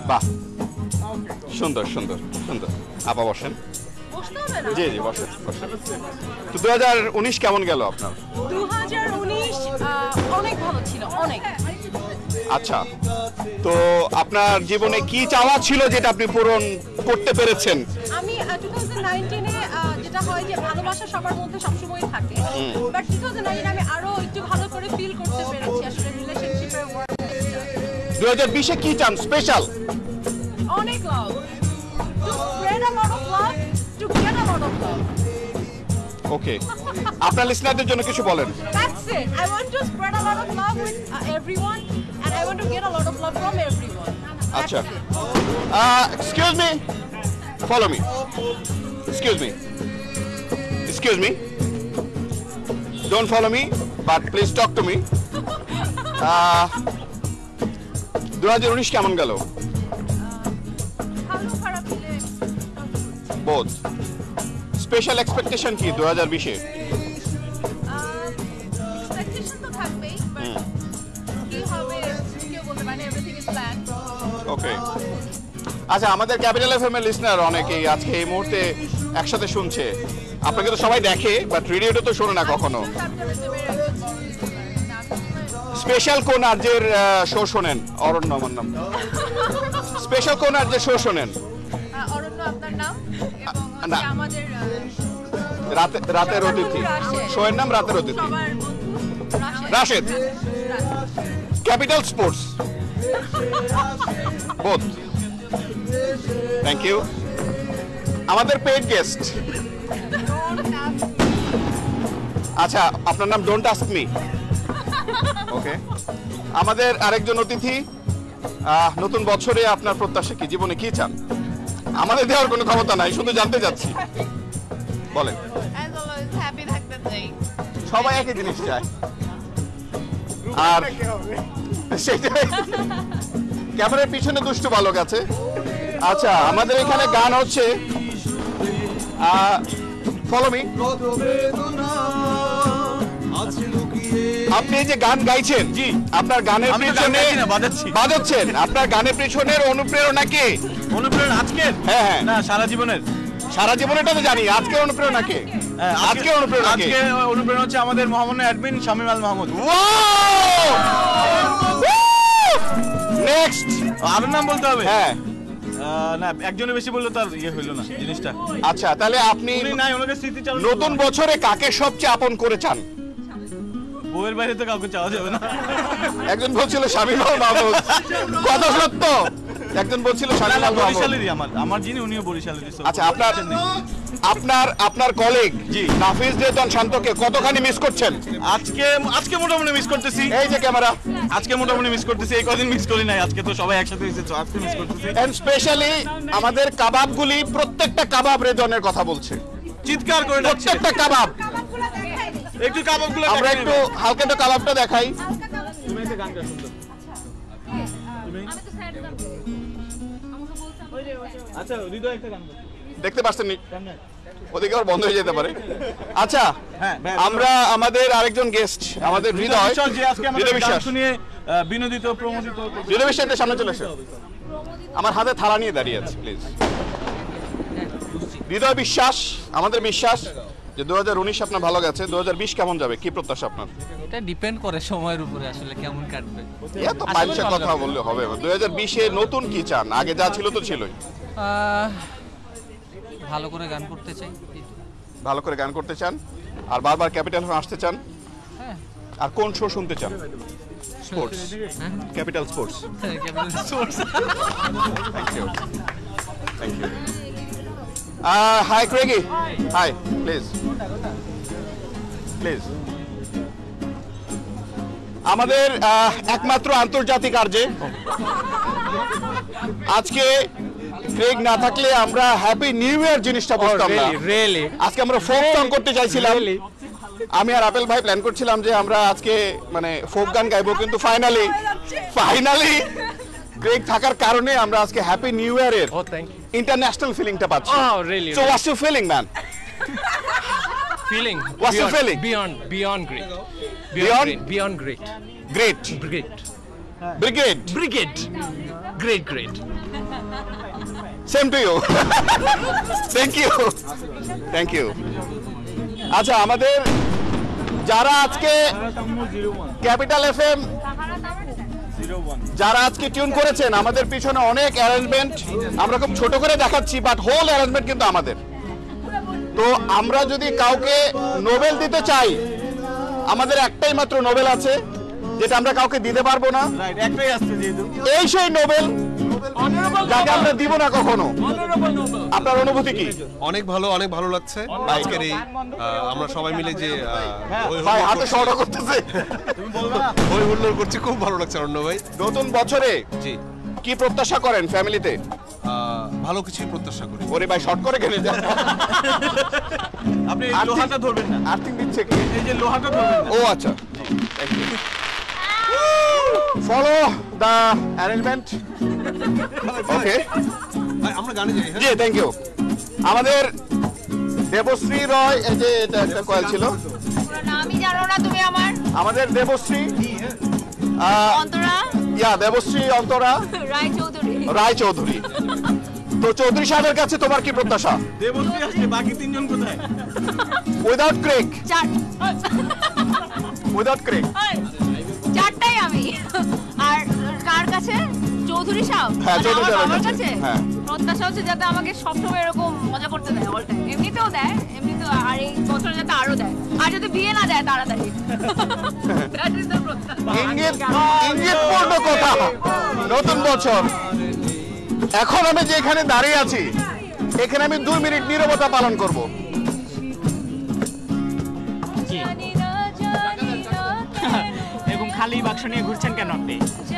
বাহ, সুন্দর সুন্দর সুন্দর। আপা বসেন। জি জি বসেন বসেন। তো 2019 কেমন গেল আপনার? 2019 অনেক ভালো ছিল, অনেক। আচ্ছা, তো আপনার জীবনে কি চাওয়া ছিল যেটা আপনি পূরণ করতে পেরেছেন? আমি 2019 যেটা হয় যে ভালোবাসা সবার মধ্যে সবসময় থাকে, বাট 2019 আমি আরো একটু ভালো করে ফিল করতে পেরেছি আসলে রিলেশনশিপের ওয়ার্ল্ডটা। 2020 কি চান স্পেশাল? অনেক love, to spread a lot of love, to get a lot of love. Okay, আপনার লিসনারদের জন্য কিছু বলেন। That's it. I want to spread a lot of love with everyone, and I want to get a lot of love from everyone. আচ্ছা, excuse me, follow me, excuse me, excuse me, don't follow me but please talk to me. 2019 কেমন গেল? ভালো খারাপ মিলে বোধ। Special expectation কি 2020-এ? Expectation তো থাকবেই, বাট কি হবে কেউ বলতে পারে না, এভরিথিং ইজ প্ল্যান। ওকে, আচ্ছা, আমাদের ক্যাপিটাল এফএম এর লিসনার অনেকেই আজকে এই মুহূর্তে একসাথে শুনছে। আপনাকে তো সবাই দেখে, বাট রেডিওতে তো শোনে না কখনো। স্পেশাল কোন আর্জের শো শোনেন? অরণ্য আমার নাম। স্পেশাল কোন আর্জের শো শোনেন? অরণ্য আপনার নাম, এবং না। আমাদের রাতের অতিথি শোয়ের নাম রাতের অতিথি, সবার বন্ধু Rashed. Capital sports both. Thank you. আমাদের পেড গেস্ট। আচ্ছা, আপনার নাম ডোন্ট আস্ক মি। ওকে, আমাদের আরেকজন অতিথি। নতুন বছরে আপনার প্রত্যাশা কি? জীবনে কি চান? আমাদের দেওয়ার কোনো ক্ষমতা নাই, শুধু জানতে চাচ্ছি। বলেন। হ্যাপি থাকতে চাই। সবাই একই জিনিস চায়, আর সেটাই। ক্যামেরার পিছনে দুষ্টু বালক আছে। আচ্ছা, আমাদের এখানে গান হচ্ছে, ফলো মি। আপনি এই যে গান গাইছেন, জি, আপনার গানের পিছনে বাজাচ্ছেন, আপনার গানের পিছনের অনুপ্রেরণা কে? অনুপ্রেরণা আজকের? হ্যাঁ হ্যাঁ, না, সারা জীবনের। সারা জীবনেরটা তো জানি, আজকের অনুপ্রেরণা কে? আজকে অনুপ্রেরণা কে? আজকে অনুপ্রেরণা হচ্ছে আমাদের মহামান্য অ্যাডমিন শামীম আল মাহমুদ। নেক্সট, আরো নাম বলতে হবে? হ্যাঁ। না, একজনের বেশি বললে তার ইয়ে হইলো না জিনিসটা। আচ্ছা, তাহলে আপনি নাই, ওনাকে স্মৃতিচারণ। নতুন বছরে কাকে সবচেয়ে আপন করে চান? বউয়ের বাইরে তো কাউকে চাওয়া যাবে না। একজন বলছিল শামীম আল মাহমুদ, কথা সত্য। একজন বলছিল শামীম আল মাহমুদ। বরিশালেরই আমার যিনি, উনিও বরিশালেরই। আচ্ছা, আপনার কলিগ জি নাফিজ রেদওয়ান শান্তকে কতখানি মিস করছেন? আজকে মোটামুটি মিস করতেছি। এই যে ক্যামেরা, আজকে মোটামুটি মিস করতেছি, এই কদিন মিস করি নাই। আজকে তো সবাই একসাথে হয়েছে, তো আজকে মিস করতেছি। এন্ড স্পেশালি আমাদের কাবাবগুলি, প্রত্যেকটা কাবাব রেদওয়ানের কথা বলছে, চিৎকার করে ডাকছে। প্রত্যেকটা কাবাব। একটু কাবাবগুলো আমরা একটু হালকা একটু কাবাবটা দেখাই। তুমি একটা গান গাও সুন্দর। আচ্ছা, হৃদয় একটা গান গাও। দেখতে পাচ্ছেন ওদিকে আবার বন্ধ হয়ে যেতে পারে। আচ্ছা, হ্যাঁ, আমরা আমাদের আরেকজন গেস্ট, আমাদের হৃদয় যে আজকে আমাদের গান শুনিয়ে বিনোদিত প্রমোদিত। হৃদয় বিশ্বাসের সামনে চলে এসে, আমার হাতে থালা নিয়ে দাঁড়িয়ে আছে, প্লিজ। হৃদয় বিশ্বাস, আমাদের বিশ্বাস যে 2019 আপনার ভালো গেছে, 2020 কেমন যাবে? কি প্রত্যাশা আপনার? এটা ডিপেন্ড করে সময়ের উপরে আসলে কেমন কাটবে। এত মানুষের কথা বললে হবে? 2020-এ নতুন কি চান? আগে যা ছিল তো ছিলই। ভালো করে গান করতে চাই। ভালো করে গান করতে চান, আর বারবার ক্যাপিটাল এফএম আসতে চান। হ্যাঁ। আর কোন শো শুনতে চান? Sports, capital sports. Thank you, thank you. Hi Craigie, hi, please please. আমাদের একমাত্র আন্তর্জাতিক আরজে আজকে ক্রেগ না থাকলে আমরা হ্যাপি নিউ ইয়ার জিনিসটা বুঝতাম না। আজকে আমরা ফোক সং করতে চাইছিলাম, আমি আর আপেল ভাই প্ল্যান করছিলাম যে আমরা আজকে মানে ফোক গান গাইবো, কিন্তু ফাইনালি ক্রেগ থাকার কারণে আমরা আজকে হ্যাপি নিউ ইয়ারের ইন্টারন্যাশনাল ফিলিংটা পাচ্ছি। So what's your feeling man? Feeling. What's your feeling? Beyond great. Beyond great. great. Great. Brigade brigade great great same to you thank you আচ্ছা আমাদের যারা আজকে ক্যাপিটাল এফএম যারা আজকে টিউন করেছেন আমাদের পিছনে অনেক অ্যারেঞ্জমেন্ট আমরা খুব ছোট করে দেখাচ্ছি বাট হোল অ্যারেঞ্জমেন্ট কিন্তু আমাদের তো আমরা যদি কাউকে নোবেল দিতে চাই আমাদের একটাই মাত্র নোবেল আছে যেটা আমরা কাউকে দিতে পারবো না রাইট একটাই আসছে যেহেতু এই সেই নোবেল যাকে আমরা দিব না কখনো আপনার অনুভূতি কি অনেক ভালো লাগছে আজকের এই আমরা সবাই মিলে যে ভাই হাতে শর্ট করতেছে হই হুল্লোড় করছি খুব ভালো লাগছে অর্ণ ভাই নতুন বছরে জি কি প্রত্যাশা করেন ফ্যামিলিতে ভালো কিছুই প্রত্যাশা করি ওরে ভাই শর্ট করে কেন আপনি এই লোহাটা ধরবেন না আর্থিং দিচ্ছে কি এই যে লোহাটা ধরবেন না ও আচ্ছা ফলো দা অ্যারেঞ্জমেন্ট ওকে ভাই, আমরা গানে যাই হ্যাঁ জি থ্যাংক ইউ আমাদের দেবশ্রী রয় এই যে এটা একটা কয়েল ছিল নামই জানো না তুমি আমার আমাদের দেবশ্রী অন্তরা দেবশ্রী অন্তরা রায় চৌধুরী তো চৌধুরী সাহেবের কাছে তোমার কি প্রত্যাশা দেবশ্রী আসছে বাকি তিনজন কোথায় উইদাউট ক্রেক চারটাই আমি আর কার কাছে চৌধুরী সাহেব হ্যাঁ, মানে চৌধুরী আমার সাহেবের বাবার কাছে, কাছে হ্যাঁ। প্রত্যাশা হচ্ছে যাতে আমাকে সবসময় এরকম মজা করতে দেয় অল টাইম এমনিতেও দেয় এমনিতেও আর এই বছরে যাতে আরো দেয় আর যদি বিয়ে না দেয় তাড়াতাড়ি That is the প্রত্যাশা। ইঙ্গিতপূর্ণ কথা নতুন বছর এখন আমি যে এখানে দাঁড়িয়ে আছি এখানে আমি 2 মিনিট নীরবতা পালন করব এরকম খালি বাক্স নিয়ে ঘুরছেন কেন আপনি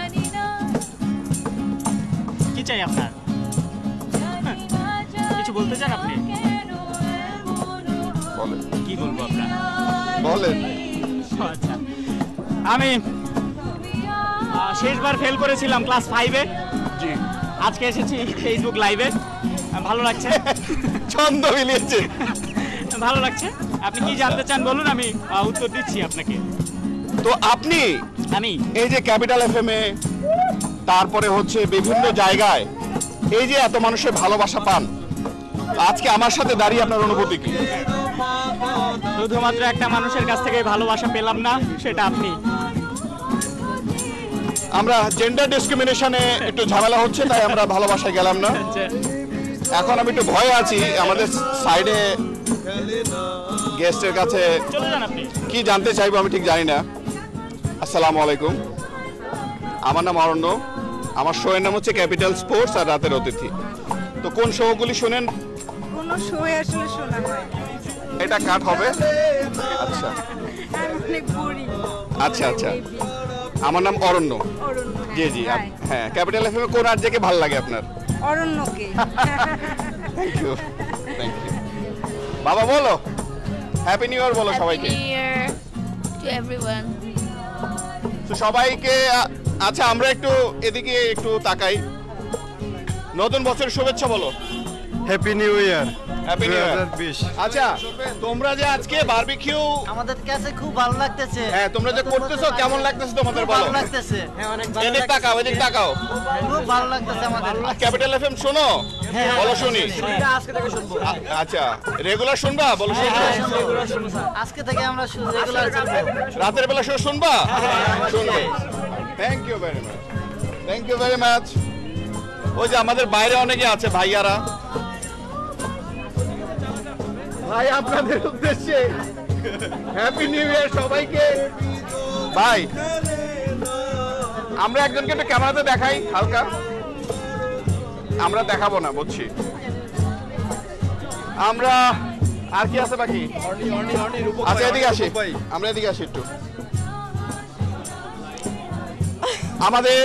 কি চাই আপনার কিছু বলতে চান আপনি কি বলবো আপনার বলেন আচ্ছা আমি শেষবার ফেল করেছিলাম ক্লাস 5-এ জি আজকে এসেছি ফেসবুক লাইভে ভালো লাগছে ছন্দ মিলিয়েছে ভালো লাগছে আপনি কি জানতে চান বলুন আমি উত্তর দিচ্ছি আপনাকে তো আপনি আমি এই যে ক্যাপিটাল এফএমে তারপরে হচ্ছে বিভিন্ন জায়গায় এই যে এত মানুষের ভালোবাসা পান আজকে আমার সাথে দাঁড়িয়ে আপনার অনুভূতি কি শুধুমাত্র একটা মানুষের কাছ থেকে ভালোবাসা পেলাম না সেটা আপনি আমরা জেন্ডার ডিসক্রিমিনেশনে একটু ঝামেলা হচ্ছে তাই আমরা ভালোবাসায় গেলাম না এখন আমি একটু ভয়ে আছি আমাদের সাইডে গেস্টের কাছে চলে যান আপনি কি জানতে চাইবো আমি ঠিক জানি না আসসালামু আলাইকুম আমার নাম অরণ্য আমার শো এর নাম হচ্ছে ক্যাপিটাল স্পোর্টস আর রাতের অতিথি তো কোন শোগুলি শুনেন কোনো শো আসলে শোনা হয় না। এটা কাট হবে আচ্ছা আমি অনেক boring। আচ্ছা আচ্ছা আমার নাম অরণ্য অরণ্য, জি জি হ্যাঁ। হ্যাঁ ক্যাপিটাল এফএম কোন আরজেকে ভালো লাগে আপনার অরণ্যকে থ্যাংক ইউ বাবা বলো হ্যাপি নিউ ইয়ার বলো সবাইকে to everyone তো সবাইকে আচ্ছা আমরা একটু এদিকে একটু তাকাই নতুন বছরের শুভেচ্ছা বলো happy new year happy new year আচ্ছা তোমরা যে আজকে বারবিকিউ আমাদের কাছে খুব ভালো লাগতেছে হ্যাঁ তোমরা যে করতেছো কেমন লাগতেছে তোমাদের বলো ভালো লাগতেছে হ্যাঁ অনেক ভালো এদিক তাকাও এদিক তাকাও খুব ভালো লাগতেছে আমাদের ক্যাপিটাল এফএম শোনো বলো শুনি আজকে থেকে শুনবো আচ্ছা রেগুলার শুনবা বলো শুনবো আজকে থেকে আমরা রেগুলার শুনবো রাতের বেলা শো শুনবা শুনবে থ্যাংক ইউ ভেরি মাচ ওই যে আমাদের বাইরে অনেকে আছে ভাইয়ারা ভাই আপনাদের উদ্দেশ্যে হ্যাপি নিউ ইয়ার সবাইকে ভাই আমরা একজনকে একটু ক্যামেরাতে দেখাই হালকা আমরা দেখাবো না বুঝছি আমরা আর কি আছে বাকি আচ্ছা এদিকে আসি আমরা এদিকে আসি একটু আমাদের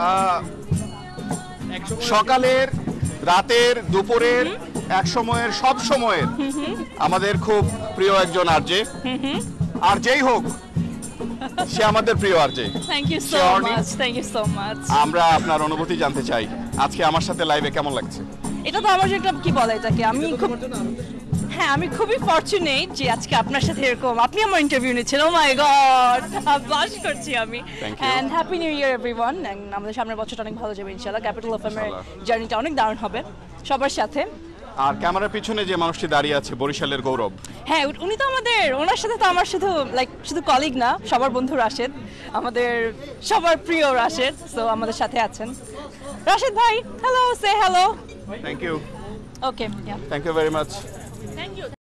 সকালের রাতের দুপুরের এক সময়ের সব সময়ের আমাদের খুব প্রিয় একজন আরজে আর যেই হোক সে আমাদের প্রিয় RJ Thank you so Shorty. much. Thank you so much. আমরা আপনার অনুভূতি জানতে চাই আজকে আমার সাথে লাইভে কেমন লাগছে এটা তো আমার যে একটা কি বলে এটাকে আমি খুব হ্যাঁ আমি খুবই ফরচুনেট যে আজকে আপনার সাথে এরকম আপনি আমার ইন্টারভিউ নিচ্ছেন ও মাই গড ব্লাশ করছি আমি Thank you. And happy new year everyone and আমাদের সামনের বছরটা অনেক ভালো যাবে ইনশাআল্লাহ ক্যাপিটাল অফ এর জার্নিটা অনেক দারুণ হবে সবার সাথে আর ক্যামেরার পিছনে যে মানুষটি দাঁড়িয়ে আছে বরিশালের গৌরব, হ্যাঁ উনি তো আমাদের ওনার সাথে তো আমার শুধু লাইক শুধু কলিগ না সবার বন্ধু রাশেদ আমাদের সবার প্রিয় রাশেদ সো আমাদের সাথে আছেন রাশেদ ভাই হ্যালো সে hello thank you, okay thank you very much. Thank you